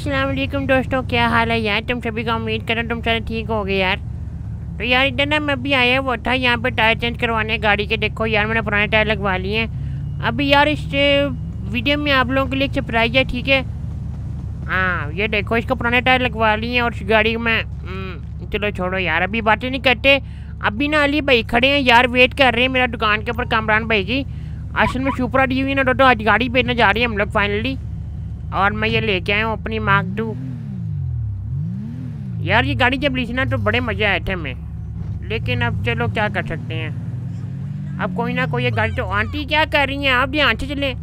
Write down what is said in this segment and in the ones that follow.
अस्सलाम वालेकुम दोस्तों, क्या हाल है यार। तुम सभी का उम्मीद करें तुम सारे ठीक हो गए यार। तो यार इधर ना मैं अभी आया वो था यहाँ पे टायर चेंज करवाने गाड़ी के। देखो यार मैंने पुराने टायर लगवा लिए हैं अभी यार। इस वीडियो में आप लोगों के लिए एक सरप्राइज है, ठीक है। हाँ ये देखो इसको पुराने टायर लगवा लिए हैं और इस गाड़ी में चलो छोड़ो यार, अभी बातें नहीं करते। अभी ना अली भाई खड़े हैं यार, वेट कर रहे हैं मेरा दुकान के ऊपर कामरान भाई की। असल में सुपरा दी हुई ना तो आज गाड़ी भेजने जा रही है हम लोग फाइनली। और मैं ये लेके आया हूँ अपनी मार्क 2। यार ये गाड़ी जब ली थी ना तो बड़े मज़े आए थे हमें, लेकिन अब चलो क्या कर सकते हैं। अब कोई ना कोई ये गाड़ी तो। आंटी क्या कर रही हैं आप, ध्यान से चले।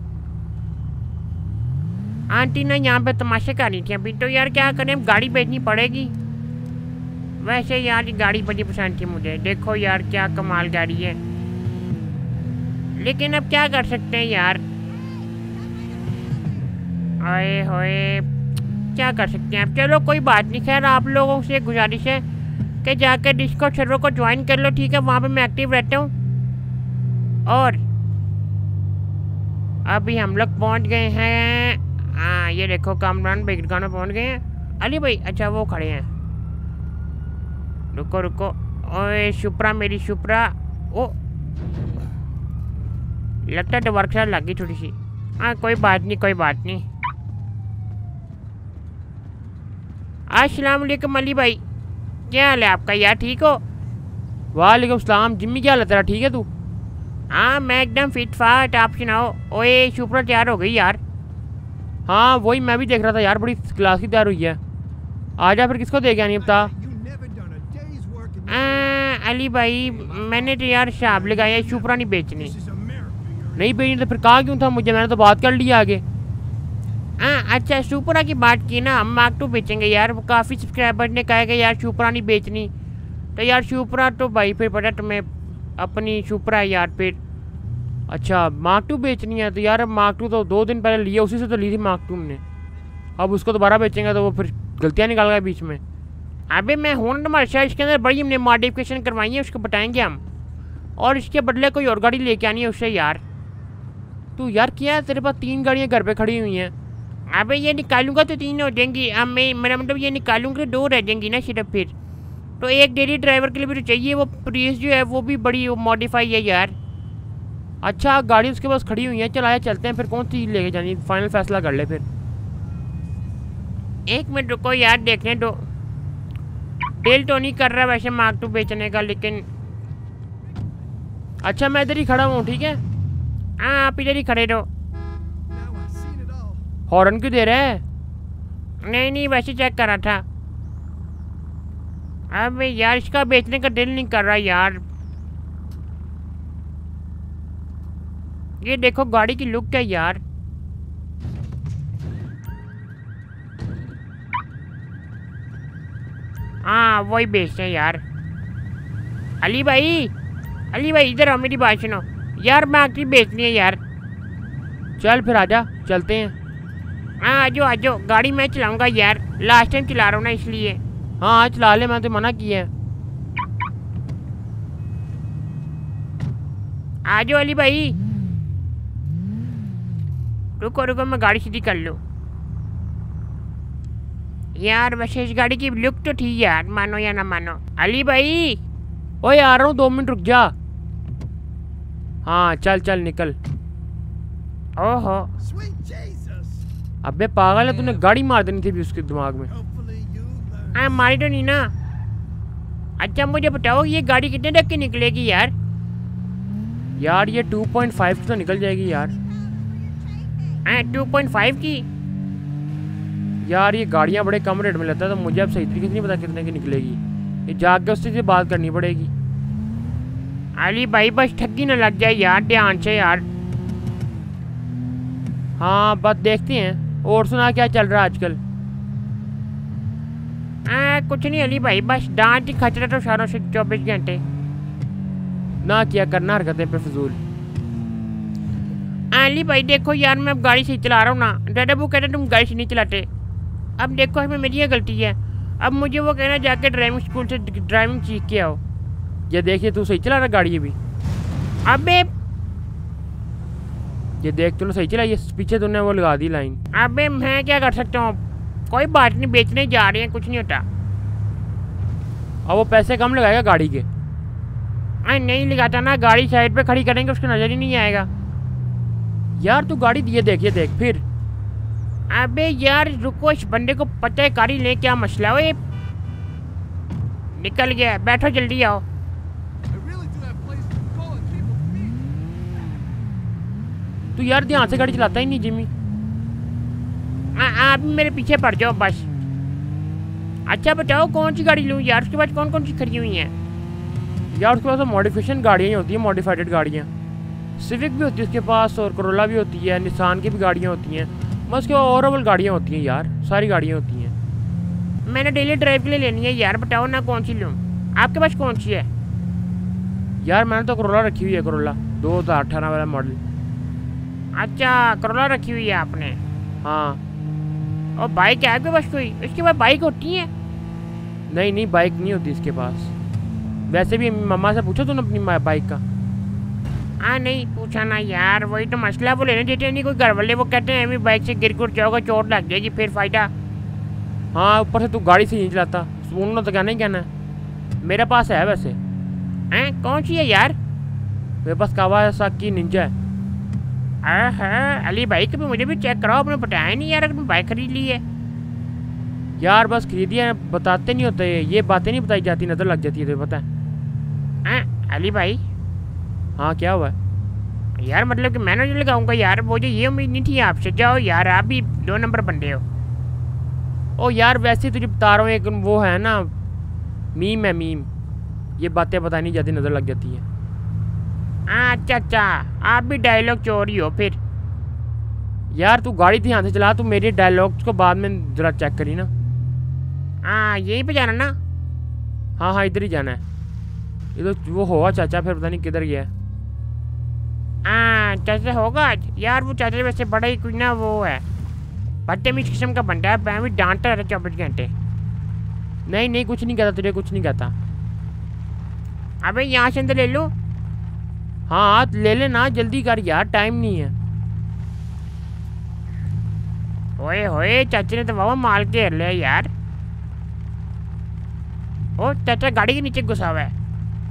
आंटी ना यहाँ पे तमाशे कर रही थी अभी। तो यार क्या करें, अब गाड़ी बेचनी पड़ेगी। वैसे यार ये गाड़ी बड़ी पसंद थी मुझे। देखो यार क्या कमाल गाड़ी है, लेकिन अब क्या कर सकते हैं यार। आए होए क्या कर सकते हैं अब। चलो कोई बात नहीं। खैर आप लोगों से गुजारिश है कि जाकर डिस्कॉर्ड सर्वर को ज्वाइन कर लो, ठीक है। वहाँ पे मैं एक्टिव रहता हूँ। और अभी हम लोग पहुँच गए हैं। हाँ ये देखो कामरान भाई दुकान में पहुँच गए हैं। अली भाई अच्छा वो खड़े हैं। रुको रुको, ओए शुप्रा मेरी शुप्रा। ओ लगता है तो वर्कशॉप लग गई थोड़ी सी। हाँ कोई बात नहीं कोई बात नहीं। अस्सलाम वालेकुम अली भाई, क्या हाल है आपका यार, ठीक हो। वालेकुम सलाम जिम्मी, क्या हाल है तेरा, ठीक है तू। हाँ मैं एकदम फिट फाट, आप सुनाओ। ओए शुप्रा तैयार हो गई यार। हाँ वही मैं भी देख रहा था यार, बड़ी क्लास की तैयार हुई है। आजा फिर किसको दे गया नहीं बता। अली भाई मैंने तो यार शाब लगाया, शुप्रा नहीं बेचनी। नहीं बेचनी तो फिर कहा क्यों था मुझे, मैंने तो बात कर लिया आगे। हाँ अच्छा शुप्रा की बात की ना, हम मार्क 2 बेचेंगे यार। वो काफ़ी सब्सक्राइबर ने कहा कि यार शुप्रा नहीं बेचनी। तो यार शुप्रा तो भाई फिर पता तुम्हें अपनी शुप्रा है यार फिर। अच्छा मार्क 2 बेचनी है, तो यार मार्क 2 तो 2 दिन पहले लिया, उसी से तो ली थी मार्क 2 हमने। अब उसको दोबारा बेचेंगे तो वो फिर गलतियाँ निकाल गए बीच में। अबे मैं हूँ तुम्हारे साथ, इसके अंदर बड़ी हमने मॉडिफिकेशन करवाई है, उसको बताएंगे हम। और इसके बदले कोई और गाड़ी लेके आनी है उससे यार। तू यार क्या है, तेरे पास 3 गाड़ियाँ घर पे खड़ी हुई हैं। अबे ये निकालूंगा तो 3 हो जाएंगी। अब मैं मेरा मतलब ये निकालूंगा तो 2 रह जाएंगी ना सिर्फ फिर। तो एक डेली ड्राइवर के लिए भी तो चाहिए। वो प्रीस जो है वो भी बड़ी मॉडिफाई है यार। अच्छा गाड़ी उसके पास खड़ी हुई है, चल आया चलते हैं फिर। कौन सी लेके जानी, फाइनल फैसला कर ले फिर। एक मिनट रुको यार देखने दो। दिल तो नहीं कर रहा वैसे मार्क 2 बेचने का, लेकिन अच्छा मैं इधर ही खड़ा हूँ, ठीक है। हाँ आप इधर ही खड़े रहो। हॉर्न क्यों दे रहा है। नहीं नहीं वैसे चेक कर रहा था। अब यार इसका बेचने का दिल नहीं कर रहा यार। ये देखो गाड़ी की लुक क्या यार। हाँ वही बेचते हैं यार। अली भाई इधर आओ, मेरी बात सुनो यार। मैं आखिर बेचनी है यार। चल फिर आजा चलते हैं। हाँ आ जाओ। गाड़ी मैं चलाऊंगा यार, लास्ट टाइम चला रहा हूँ ना इसलिए। हाँ चला ले, मैं तो मना किया है। आ जाओ अली भाई। रुको रुको मैं गाड़ी सीधी कर लूँ यार। वैसे इस गाड़ी की लुक तो ठीक है यार, मानो या ना मानो। अली भाई ओए आ रहा हूँ, 2 मिनट रुक जा। हाँ चल चल निकल। ओहो अबे पागल है, तूने गाड़ी मार देनी थी भी उसके दिमाग में। हाँ मारी तो नहीं ना। अच्छा मुझे बताओ ये गाड़ी कितने तक की निकलेगी यार। यार ये 2.5 की तो निकल जाएगी यार। हाँ 2.5 की। यार ये गाड़ियाँ बड़े कम रेट में लेता है, तो मुझे अब सही तरीके से नहीं पता कितने की निकलेगी। ये जाके उससे से बात करनी पड़ेगी। अली भाई बस ठगी ना लग जाए यार, ध्यान से यार। हाँ बस देखते हैं। और सुना क्या चल रहा है आजकल। कुछ नहीं अली भाई, बस डांट ही खच रहा था सारों से 24 घंटे। ना किया करना हरकतें पे फजूल। अली भाई देखो यार मैं अब गाड़ी से चला रहा हूँ ना। दादा वो कहते तुम गाड़ी से नहीं चलाते। अब देखो इसमें मेरी ये गलती है। अब मुझे वो कहना जाके ड्राइविंग स्कूल से ड्राइविंग सीख के आओ। ये देखिए तू सही चला रहा गाड़ी अभी। अबे ये देख तूने सही चला, ये पीछे तूने वो लगा दी लाइन। अबे मैं क्या कर सकता हूँ। कोई बात नहीं, बेचने जा रहे हैं, कुछ नहीं होता। अब वो पैसे कम लगाएगा गाड़ी के। अरे नहीं लगाता ना, गाड़ी साइड पे खड़ी करेंगे उसको नजर ही नहीं आएगा। यार तू गाड़ी दिए देख, ये देख फिर। अबे यार रुको, इस बंदे को पता है कारी ले क्या मसला है। निकल गया, बैठो जल्दी आओ। तू यार ध्यान से गाड़ी चलाता ही नहीं जिमी। आप मेरे पीछे पड़ जाओ बस। अच्छा बताओ कौन सी गाड़ी लूँ यार, उसके बाद कौन कौन सी खड़ी हुई हैं? यार उसके पास तो मॉडिफिकेशन गाड़ियाँ ही होती हैं, मॉडिफाइड गाड़ियाँ। सिविक भी होती है उसके पास, और करोला भी होती है, निसान की भी गाड़ियाँ होती हैं। बस उसके पास ओवरऑल गाड़ियाँ होती हैं यार, सारी गाड़ियाँ होती हैं। मैंने डेली ड्राइव के लिए लेनी है यार, बताओ ना कौन सी लूँ। आपके पास कौन सी है? यार मैंने तो करोला रखी हुई है, करोला 2018 वाला मॉडल। अच्छा करोला रखी हुई है आपने? हाँ। और बाइक है आपके पास कोई? इसके पास बाइक होती है? नहीं नहीं, बाइक नहीं होती इसके पास। वैसे भी मम्मा से पूछो तूने अपनी बाइक का? हाँ नहीं पूछा ना यार, वही तो मसला। वो लेने देते नहीं कोई घर वाले, वो कहते हैं अभी बाइक से गिर गुर जाओगे, चोट लग जाएगी, फिर फायदा। हाँ ऊपर से तू गाड़ी से नहीं चलाता, उन्होंने तो कहना ही कहना है। मेरे पास है वैसे। हैं कौन सी है यार? मेरे पास कावासाकी निंजा है। हाँ अली भाई कभी मुझे भी चेक कराओ, आपने बताया नहीं यार अगर बाइक खरीद ली है। यार बस खरीदी है, बताते नहीं होते, ये बातें नहीं बताई जाती, नजर लग जाती है, तुझे पता है। हाँ अली भाई। हाँ क्या हुआ है? यार मतलब कि मैं नहीं लगाऊंगा यार, मुझे ये उम्मीद नहीं थी आपसे। जाओ यार, आप भी 2 नंबर बंदे हो। ओ यार वैसे तुझे बता रहा हूँ, एक वो है ना मीम है, मीम। ये बातें बताई नहीं जाती, नजर लग जाती है। अच्छा अच्छा, आप भी डायलॉग चोरी हो फिर। यार तू गाड़ी ध्यान से चला, तू मेरे डायलॉग्स को बाद में जरा चेक करी ना। हाँ यहीं पे जाना ना? हाँ हाँ इधर ही जाना है। ये तो वो होगा चाचा, फिर पता नहीं किधर गया है। हाँ चाचा होगा यार, वो चाचा वैसे बड़ा ही कोई ना वो है, बदतमीज किस्म का बंदा है, मैं भी डांटता रहता 24 घंटे। नहीं नहीं कुछ नहीं कहता तुझे, कुछ नहीं कहता। अबे यहाँ से अंदर ले लो। हाँ ले लेना, जल्दी कर यार, टाइम नहीं है। ओए होए चाचा ने तो बाबा माल के ले यार। ओ चाचा गाड़ी के नीचे घुसा हुआ है।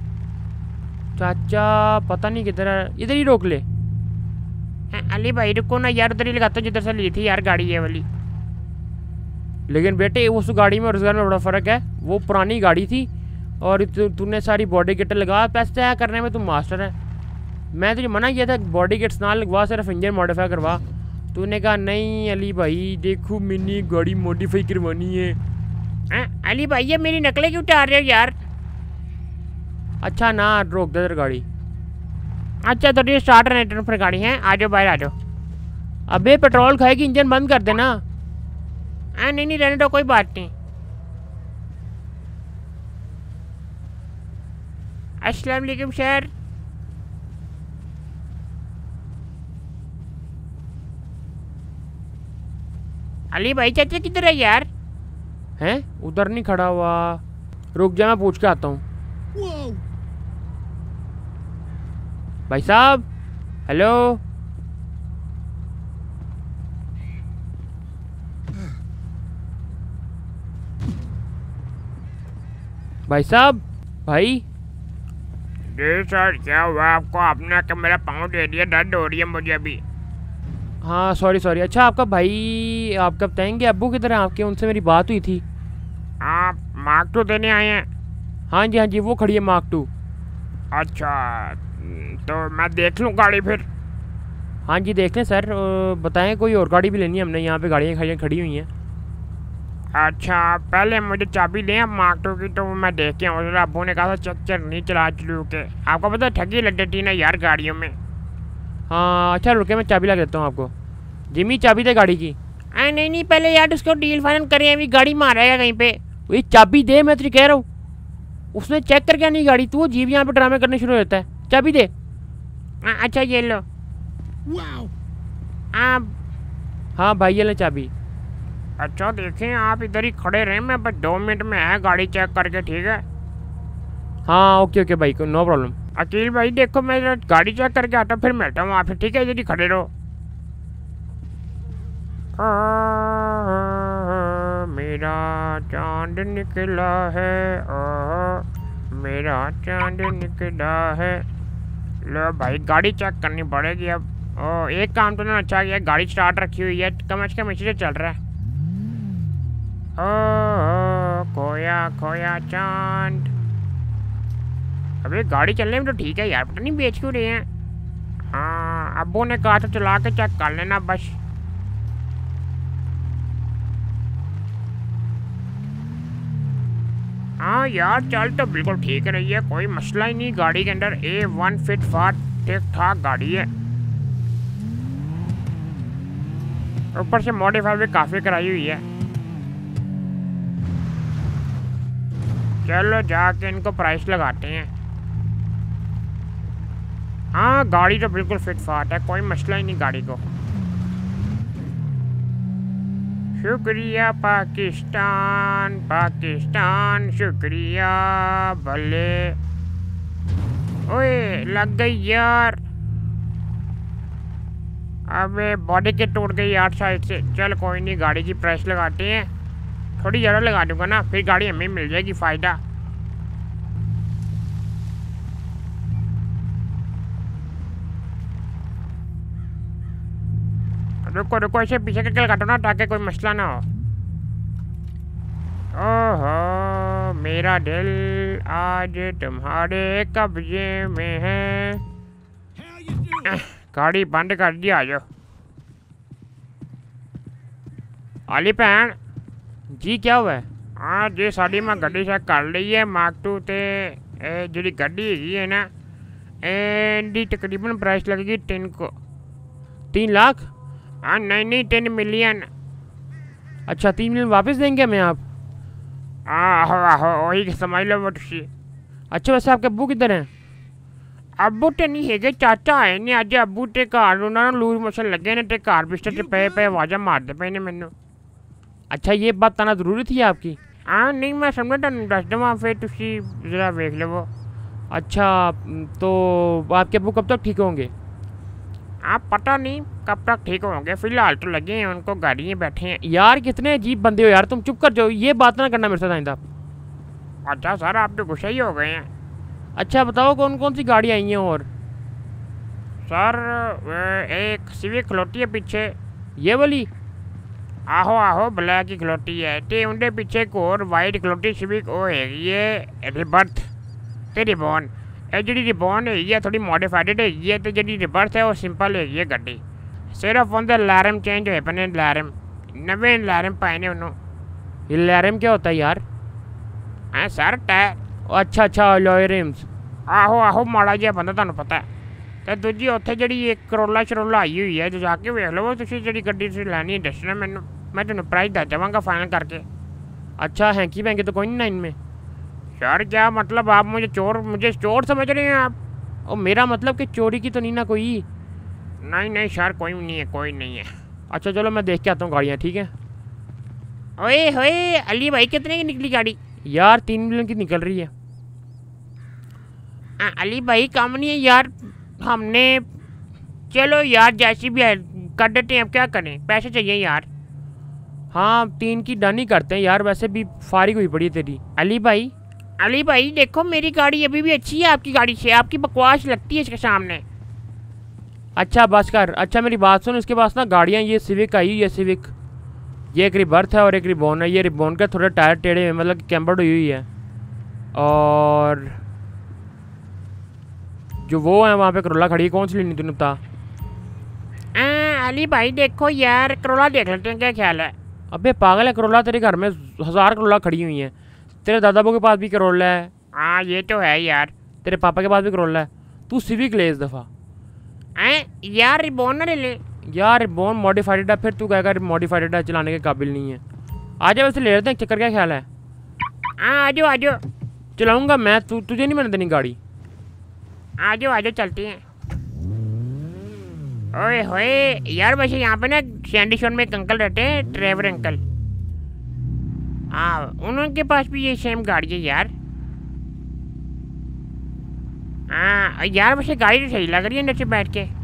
चाचा पता नहीं किधर है, इधर ही रोक ले। अली भाई रुको ना यार, उधर ही लगाता हूँ जिधर से ली थी यार गाड़ी ये वाली। लेकिन बेटे उस गाड़ी में और इस गाड़ी में बड़ा फ़र्क है। वो पुरानी गाड़ी थी और तूने सारी बॉडी किट लगा, पैसे तय करने में तू मास्टर है। मैं तुझे मना किया था बॉडी किट्स ना लगवा, सिर्फ इंजन मॉडिफाई करवा। तूने कहा नहीं अली भाई देखो मिनी गाड़ी मॉडिफाई करवानी है। अली भाई ये मेरी नकलें क्यों उतार रहे हो यार? अच्छा ना रोक दे तेरी गाड़ी। अच्छा तो ये स्टार्ट रेटर पर गाड़ी है, आ जाओ बाहर आ जाओ। अबे पेट्रोल खाएगी, इंजन बंद कर देना। नहीं नहीं रहने दो, कोई बात नहीं। अस्सलाम वालेकुम सर। अली भाई चाचा किधर है यार? हैं उधर नहीं खड़ा हुआ, रुक जा मैं पूछ के आता हूँ। भाई साहब हेलो। भाई साहब भाई। जी सर क्या हुआ आपको? आपने कि मेरा पाँव दे दिया, दर्द हो रही है मुझे अभी। हाँ सॉरी सॉरी। अच्छा आपका भाई, आपका बताएंगे अब्बू किधर हैं आपके? उनसे मेरी बात हुई थी। आप मार्क 2 देने आए हैं? हाँ जी वो खड़ी है मार्क 2। अच्छा तो मैं देख लूँ गाड़ी फिर? हाँ जी देख लें सर। बताएं कोई और गाड़ी भी लेनी है हमने, यहाँ पे गाड़ियाँ खड़ी हुई हैं। अच्छा पहले मुझे चाबी दें अब मार्क 2 की, तो मैं देख के आऊँ। अब्बू ने कहा था चक्कर नहीं चला चलू के, आपको पता ठगी लग जाती है ना यार गाड़ियों में। हाँ अच्छा रुके मैं चाबी ला देता हूँ आपको। जिमी चाबी दे गाड़ी की। नहीं नहीं पहले यार उसको डील फाइनल करें, अभी गाड़ी मारेगा कहीं पे। वही चाबी दे, मैं तुझे कह रहा हूँ। उसने चेक करके नहीं गाड़ी, तू जीव यहाँ पे ड्रामे करने शुरू होता है। चाबी दे। अच्छा ये लो। हाँ भाई ये ले चाबी। अच्छा देखें आप इधर ही खड़े रहें, मैं बस 2 मिनट में है गाड़ी चेक करके, ठीक है? हाँ ओके भाई नो प्रॉब्लम। अकील भाई देखो मैं गाड़ी चेक करके आता हूँ, फिर मिलता हूँ वहाँ पे, ठीक है? इधर ही खड़े रहो। मेरा चांद निकला है, मेरा चांद निकला है। लो भाई गाड़ी चेक करनी पड़ेगी अब। एक काम तो ना अच्छा किया, गाड़ी स्टार्ट रखी हुई है, कम से कम इसी से चल रहा है। खोया खोया चांद। अबे गाड़ी चलने में तो ठीक है यार, पता नहीं बेच क्यों रहे हैं। हाँ अब्बू ने कहा था चला के चेक कर लेना बस। हाँ यार चल तो बिल्कुल ठीक रही है, कोई मसला ही नहीं गाड़ी के अंदर। A1 फिट फाट ठीक ठाक गाड़ी है। ऊपर से मॉडिफाई भी काफ़ी कराई हुई है। चलो जाके इनको प्राइस लगाते हैं। हाँ गाड़ी तो बिल्कुल फिट फाट है, कोई मसला ही नहीं गाड़ी को। शुक्रिया पाकिस्तान पाकिस्तान, शुक्रिया भले। ओए लग गई यार। अबे बॉडी किट टूट गई यार साइड से। चल कोई नहीं, गाड़ी की प्राइस लगाते हैं। थोड़ी ज़्यादा लगा दूंगा ना, फिर गाड़ी हमें मिल जाएगी फ़ायदा। रुको रुको, ऐसे पीछे के काटो ना ताकि कोई मसला ना हो। ओहो मेरा दिल आज तुम्हारे कब्जे में है। गाड़ी बंद कर दी, आ जाओ। आली भैन जी क्या हुआ है? हाँ जी साड़ी मैं गड्डी चेक कर ली है। मार्क 2 ते जी गड्डी है ना, एंडी तकरीबन प्राइस लगेगी 3 लाख। हाँ नहीं 10 मिलियन। अच्छा 3 मिलियन वापस देंगे हमें आप? आहो आहो वही समझ लो वो तुसी। अच्छा वैसे आपके अब्बू किधर हैं? अब्बू तो नहीं है, चाचा आए नहीं अज। अब्बू ते घर उन्होंने लूज मोशन लगे ने, घर बिस्तर से पे आवाज़ा मारते पे ने मैनू। अच्छा ये बात आना जरूरी थी आपकी? हाँ नहीं मैं समझा तुम दस देव, फिर तुसी जरा वेख लो। अच्छा तो आपके अब्बू कब तक ठीक होंगे? आप पता नहीं कब तक ठीक होंगे, फिलहाल तो लगे हैं उनको, गाड़ी में बैठे हैं। यार कितने अजीब बंदे हो यार तुम, चुप कर जाओ, ये बात ना करना मेरे साथ आइंदा। अच्छा सर आप तो गुस्सा ही हो गए हैं। अच्छा बताओ कौन कौन सी गाड़ी आई हैं? और सर एक सिविक खलोती है पीछे, ये वाली? आहो आहो ब्लैक की खलोती है, ते उनके पीछे एक और वाइट खलोती सिविक वो है, ये रिबर्थ ते रिबॉन। जी रिबॉन है थोड़ी मॉडिफाइड है, तो जी रिबर्थ है वो सिंपल है ये गड्डी। सिर्फ उनके लैरम चेंज होए पे, लैरम नवे लैरम पाए ने उन्होंने। ये लैरम क्या होता है यार? हाँ सर टायर। अच्छा अच्छा लॉय रिम्स। आहो आहो माड़ा जिहा बंदा तुहानू पता है। तो दूजी उत्थे जी एक करोला शरोला आई हुई है, जो जाके वेख लो तुसीं जी गड्डी तुसीं लैनी है दसना मैनू, मैं तेनों प्राइस दस देवांगा फाइनल करके। अच्छा हैंकी वैंकी तो कोई नहीं ना इनमें? सर क्या मतलब आप मुझे चोर समझ रहे हैं आप? और मेरा मतलब कि चोरी की तो नहीं ना कोई? नहीं सर कोई नहीं है, कोई नहीं है। अच्छा चलो मैं देख के आता हूँ गाड़ियाँ, ठीक है? ओए होए अली भाई कितने की निकली गाड़ी? यार 3 मिलियन की निकल रही है। अली भाई कम नहीं है यार, हमने चलो यार जैसी भी है कर देते हैं, अब क्या करें, पैसे चाहिए यार। हाँ 3 की डन ही करते हैं यार, वैसे भी फारिग हुई पड़ी है तेरी। अली भाई देखो मेरी गाड़ी अभी भी अच्छी है आपकी गाड़ी से, आपकी बकवास लगती है इसके सामने। अच्छा बस कर। अच्छा मेरी बात सुन, इसके पास ना गाड़ियाँ ये सिविक आई हुई है, सिविक, ये एक रिबर्थ है और एक रिबॉन है। ये रिबॉन का थोड़े टायर टेढ़े हुए, मतलब कैम्बर्ड हुई हुई है। और जो वो है वहाँ पे करोला खड़ी है, कौन सी लेनी तूने बता? अली भाई देखो यार करोला देख लेते हैं, क्या ख्याल है? अबे पागल है, करोला तेरे घर में 1000 करोला खड़ी हुई हैं। तेरे दादाबू के पास भी करोला है। हाँ ये तो है यार। तेरे पापा के पास भी करोला है। तू सिविक ले इस दफ़ा। यार रिबॉन ना ले ले। यार रिबॉन मॉडिफाइड है, फिर तू कहेगा मॉडिफाइड है, चलाने के काबिल नहीं है। आ जाओ वैसे ले लेते हैं, चक्कर क्या ख्याल है? हाँ आ जाओ चलाऊँगा मैं, तुझे नहीं मैंने देनी गाड़ी। आ जाओ चलते हैं। ओए होए यार वैसे यहाँ पे ना सैंडी शोर में एक अंकल रहते हैं, ड्राइवर अंकल। हाँ उनके पास भी ये सेम गाड़ी है यार। हाँ यार वैसे गाड़ी तो सही लग रही है नीचे बैठ के।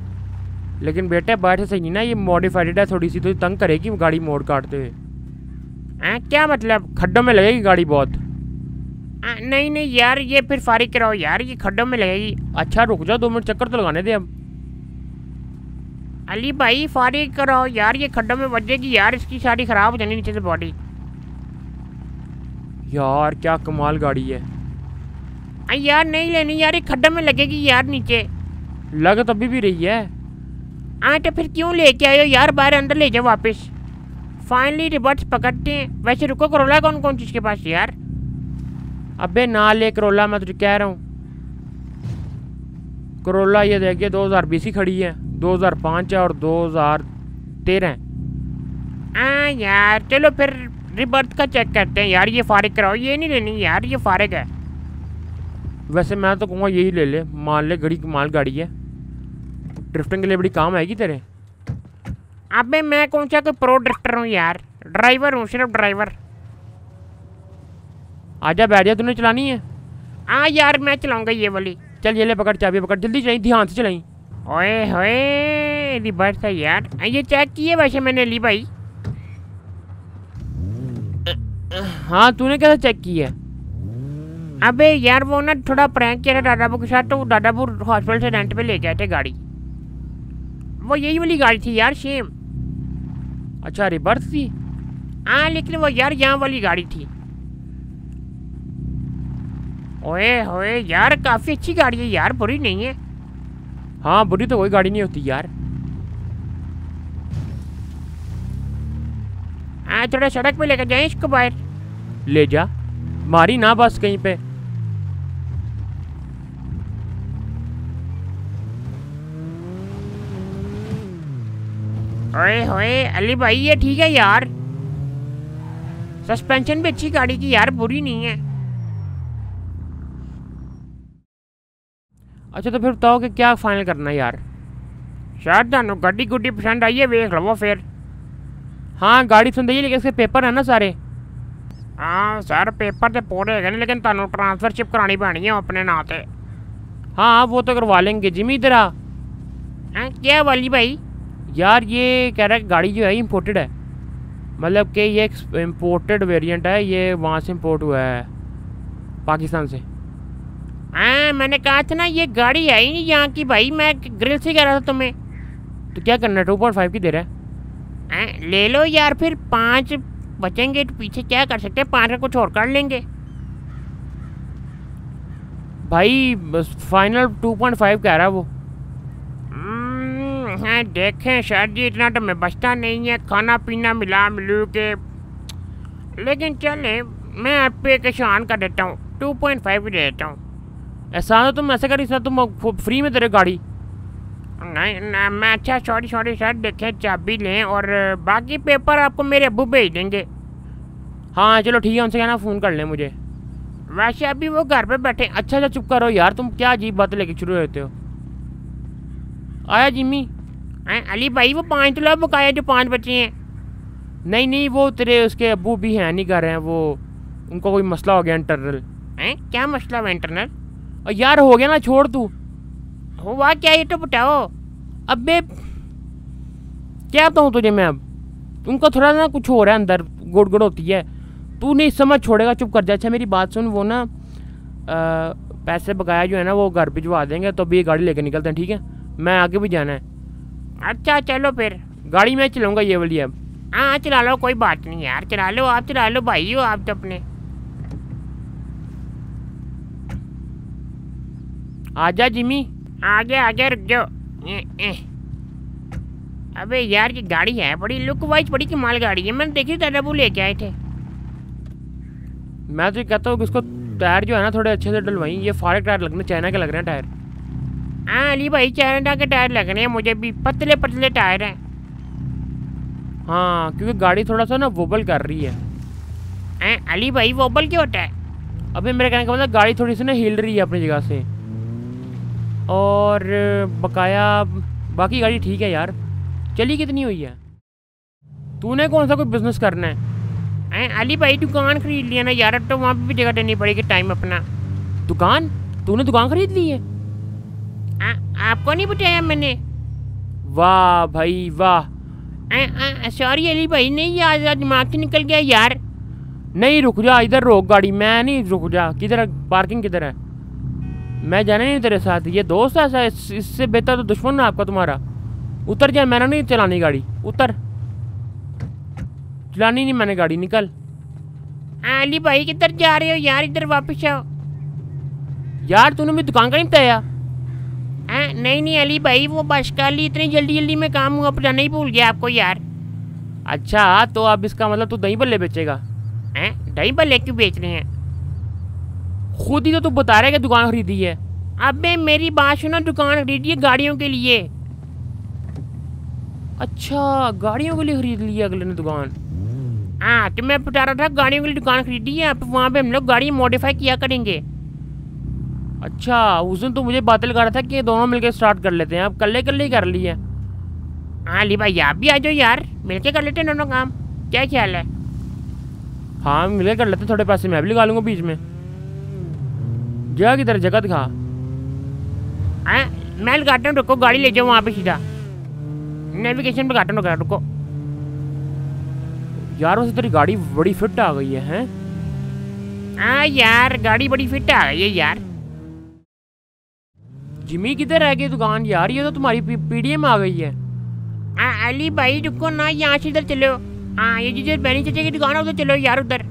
लेकिन बेटे बैठे सही नहीं ना, ये मॉडिफाइड है थोड़ी सी, तो तंग करेगी गाड़ी मोड़ काटते हुए। क्या मतलब? खड्डों में लगेगी गाड़ी बहुत। नहीं नहीं यार, ये फिर फारिग कराओ यार, ये खड्डों में लगेगी। अच्छा रुक जाओ 2 मिनट, चक्कर तो लगाने दे अब। अली भाई फारिग कराओ यार, ये खड्डों में बजेगी यार, इसकी सारी खराब हो जानी नीचे से बॉडी। यार क्या कमाल गाड़ी है। यार नहीं लेनी यार, ये खड्डों में लगेगी यार नीचे। लग तो अभी भी रही है। तो फिर क्यों लेके आए हो यार, बाहर अंदर ले जाओ वापस। फाइनली रिवर्स पकड़ते हैं। वैसे रुको, करोला कौन कौन चीज़ के पास यार? अबे ना ले करोला, मैं तुझे कह रहा हूँ। करोला ये देखिए 2020 की खड़ी है, 2005 है और 2013 है। यार चलो फिर रिवर्स का चेक करते हैं यार, ये फारिग कराओ। ये नहीं लेनी यार, ये फारिग है। वैसे मैं तो कहूँगा यही ले ले, मान ले घड़ी कमाल गाड़ी है, ड्रिफ्टिंग के लिए बड़ी काम आएगी तेरे। अबे मैं कौन सा कोई प्रो ड्रिफ्टर हूँ यार, ड्राइवर हूँ, सिर्फ ड्राइवर। आजा बैठ जा, तूने चलानी है? यार मैं चलाऊंगा ये वाली। चल ये ले पकड़, चाबी पकड़, जल्दी चलाई, ध्यान से चलाई। ओए होए रिवर्स है यार। ये चेक किए वैसे मैंने अली भाई। हाँ तूने कैसे चेक की है? अबे यार वो ना थोड़ा प्रैंक किया था दादापुर के साथ, तो दादापुर हॉस्पिटल से रेंट पे ले गए थे गाड़ी। वो यही वाली गाड़ी थी यार, सेम। अच्छा रिवर्स थी? लेकिन वो यार यहाँ वाली गाड़ी थी। ओए होए यार, काफी अच्छी गाड़ी है यार, बुरी नहीं है। हाँ बुरी तो कोई गाड़ी नहीं होती यार। थोड़ा सड़क पे लेकर जाए इसको बाहर। ले जा, मारी ना बस कहीं पे। ओए होए अली भाई ये ठीक है यार, सस्पेंशन भी अच्छी गाड़ी की यार, बुरी नहीं है। अच्छा तो फिर बताओ कि क्या फाइनल करना है यार? शायद थानू गाड़ी गुड्डी पसंद आई है, वेख लो फिर। हाँ गाड़ी सुन रही, लेकिन इसके पेपर है ना सारे। सर पेपर तो पूरे है, लेकिन थानू ट्रांसफरशिप करानी पैनी है अपने नाम से। हाँ वो तो करवा लेंगे। जिमी इधर आ। क्या वाली भाई? यार ये कह रहा है गाड़ी जो है इम्पोर्टेड है, मतलब कि ये इम्पोर्टेड वेरिएंट है, ये वहाँ से इम्पोर्ट हुआ है, पाकिस्तान से। मैंने कहा था ना ये गाड़ी है ही नहीं यहाँ की भाई, मैं ग्रिल से कह रहा था तुम्हें। तो क्या करना है, 2.5 की दे रहा है? ले लो यार, फिर 5 बचेंगे तो पीछे क्या कर सकते हैं, 5 का कुछ और कर लेंगे भाई। बस फाइनल 2.5 कह रहा है वो। हाँ देखें सर जी, इतना तो मैं बचता नहीं है, खाना पीना मिला मिलू के। लेकिन चले मैं आप पे एक एहसान कर देता हूँ, 2.5 दे देता हूँ। एहसान तो तुम ऐसे कर, इस तुम फ्री में दे रहे गाड़ी। नहीं ना मैं, अच्छा सॉरी सर, देखें चाबी लें और बाकी पेपर आपको मेरे अब्बू भेज देंगे। हाँ चलो ठीक है, उनसे कहना फ़ोन कर लें मुझे। वैसे अभी वो घर पे बैठे। अच्छा चुप करो यार, तुम क्या अजीब बातें लेके शुरू होते हो। आया जिम्मी? अली भाई वो 5 तो ला बकाया, जो 5 बचे हैं। नहीं वो तेरे उसके अब्बू भी हैं नहीं कर रहे हैं, वो उनको कोई मसला हो गया इंटरनल। क्या मसला हुआ इंटरनल? और यार हो गया ना, छोड़ तू। हुआ क्या ये तो बताओ। अबे क्या बताऊँ तुझे मैं अब, उनको थोड़ा ना कुछ हो रहा है अंदर, गुड़गुड़ होती है, तू नहीं समझ छोड़ेगा, चुप कर जा। अच्छा मेरी बात सुन, वो ना पैसे बकाया जो है ना वो घर भिजवा देंगे, तो अभी ये गाड़ी लेके निकलते हैं, ठीक है? मैं आगे भी जाना है। अच्छा चलो फिर, गाड़ी मैं चलाऊंगा ये वाली अब। हाँ चला लो, कोई बात नहीं यार, चला लो, आप चला लो भाई हो आप तो अपने। आजा जिमी। आगे रुक जाओ। अबे यार ये गाड़ी है बड़ी लुक वाइज, बड़ी कमाल गाड़ी है, मैंने देखी दादाबू लेके आए थे। मैं तो कहता हूँ कि उसको टायर जो है ना थोड़े अच्छे से डलवाई, ये फारक टायर लगने, चाइना के लग रहे हैं टायर। अली भाई चाइना के टायर लग रहे हैं मुझे भी, पतले पतले टायर हैं। हाँ क्योंकि गाड़ी थोड़ा सा ना वोबल कर रही है। अली भाई वोबल क्यों होता है? अबे मेरे कहने का मतलब गाड़ी थोड़ी सी ना हिल रही है अपनी जगह से, और बकाया बाकी गाड़ी ठीक है यार। चली कितनी हुई है? तूने कौन सा कोई बिजनेस करना है? अली भाई दुकान खरीद लिया ना यार, अब तो वहाँ पे भी जगह देनी पड़ेगी टाइम अपना। दुकान? तूने दुकान खरीद ली है? आपको नहीं बताया मैंने? वाह भाई वाह। सॉरी अली भाई, नहीं यार दिमाग से निकल गया यार। नहीं रुक जा, इधर रोक गाड़ी, मैं नहीं, रुक जा, किधर है पार्किंग, किधर है? मैं जाने नहीं तेरे साथ, ये दोस्त है ऐसा, इससे बेहतर तो दुश्मन है आपका तुम्हारा। उतर जा, मैंने नहीं चलानी गाड़ी, उतर, चलानी नहीं मैंने गाड़ी, निकल। अली भाई किधर जा रहे हो यार, इधर वापस आओ। यार तूने मेरी दुकान का नहीं बताया? नहीं नहीं अली भाई, वो बस कर ली, इतनी जल्दी जल्दी में काम हुआ, बताना ही भूल गया आपको यार। अच्छा तो अब इसका मतलब तू दही बल्ले बेचेगा? दही बल्ले क्यों बेच रहे हैं? खुद ही तो तू बता रहा है कि दुकान खरीदी है। अबे मेरी बात सुनो, दुकान खरीदी है गाड़ियों के लिए। अच्छा गाड़ियों के लिए खरीद ली है अगले ने दुकान? हाँ तो मैं बता रहा था गाड़ियों के लिए दुकान खरीदी है, अब वहाँ पे हम लोग गाड़ी मॉडिफाई किया करेंगे। अच्छा उस दिन तो मुझे बात लगा रहा था कि दोनों मिलकर स्टार्ट कर लेते हैं, अब कल्ले ही कर ली है। हाँ अली भाई आप भी आ जाओ यार, मिलके कर लेते हैं दोनों काम, क्या ख्याल है? हाँ मिलकर कर लेते हैं, थोड़े पैसे मैं भी लगा लूँगा बीच में। जगह की तरह जगह दिखा। मैं लगाता हूँ, रुको गाड़ी ले जाओ वहाँ पे सीधा, नेविगेशन पे लगाता हूँ, रुको। यार वैसे तेरी गाड़ी बड़ी फिट आ गई है, हैं? हाँ यार गाड़ी बड़ी फिट आ गई है यार। जिमी किधर रह गई दुकान यार, ये तो तुम्हारी पीडीएम आ गई है। अली भाई रुको ना, यहाँ से इधर चलो। हाँ ये जिधर बैनी चाचा की दुकान है उधर चलो यार, उधर।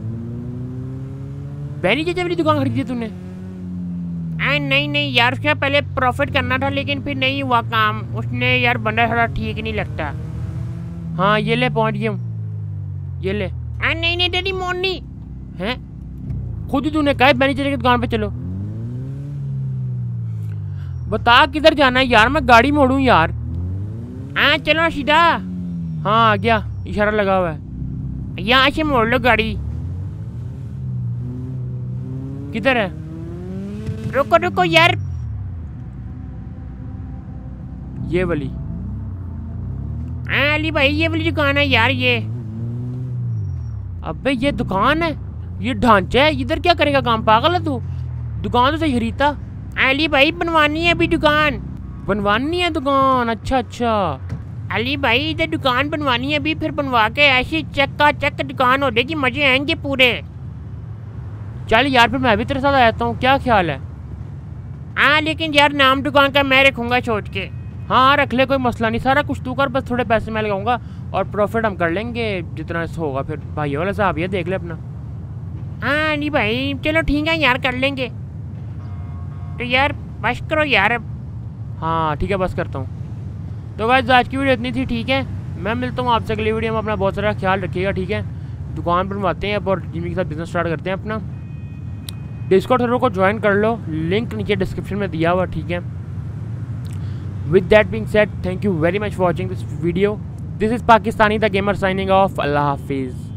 बैनी चाचा मेरी दुकान खरीदी तूने? नहीं नहीं यार, उसका पहले प्रॉफिट करना था लेकिन फिर नहीं हुआ काम, उसने यार बंदा थोड़ा ठीक नहीं लगता। हाँ ये ले पहुँच गया हूँ, ये ले। नहीं नहीं तेरी मोनी हैं, खुद ही तूने कहा बैनी चाचा की दुकान पे चलो। बता किधर जाना है यार, मैं गाड़ी मोड़ूं यार। चलो सीधा। हाँ आ गया, इशारा लगा हुआ है। यहाँ से मोड़ लो गाड़ी। किधर है? रुको रुको यार, ये वाली। अली भाई ये वाली दुकान है यार ये। अबे ये दुकान है, ये ढांचा है, इधर क्या करेगा काम, पागल है तू? दुकान तो सही खरीदता। अली भाई बनवानी है अभी दुकान। बनवानी है दुकान? अच्छा अच्छा। अली भाई इधर दुकान बनवानी है अभी, फिर बनवा के ऐसी चक्का चक दुकान हो जाएगी, मजे आएंगे पूरे। चल यार फिर मैं भी तेरे साथ आ जाता हूँ, क्या ख्याल है? लेकिन यार नाम दुकान का मैं रखूँगा सोच के। हाँ रख ले, कोई मसला नहीं, सारा कुछ तू कर, बस थोड़े पैसे मैं लगाऊंगा और प्रॉफिट हम कर लेंगे जितना होगा। फिर भाई वाला साहब ये देख ले अपना। अली भाई चलो ठीक है यार, कर लेंगे। तो यार बस करो यार अब। हाँ ठीक है बस करता हूँ। तो गाइस आज की वीडियो इतनी थी, ठीक है, मैं मिलता हूँ आपसे अगली वीडियो में। अपना बहुत सारा ख्याल रखिएगा, ठीक है। दुकान बनवाते हैं अब और जिमी के साथ बिजनेस स्टार्ट करते हैं अपना। डिस्कॉर्ड सर्वर को ज्वाइन कर लो, लिंक नीचे डिस्क्रिप्शन में दिया हुआ, ठीक है। With that being said, thank you very much for watching this video. This is Pakistani the gamer signing off. Allah हाफिज़।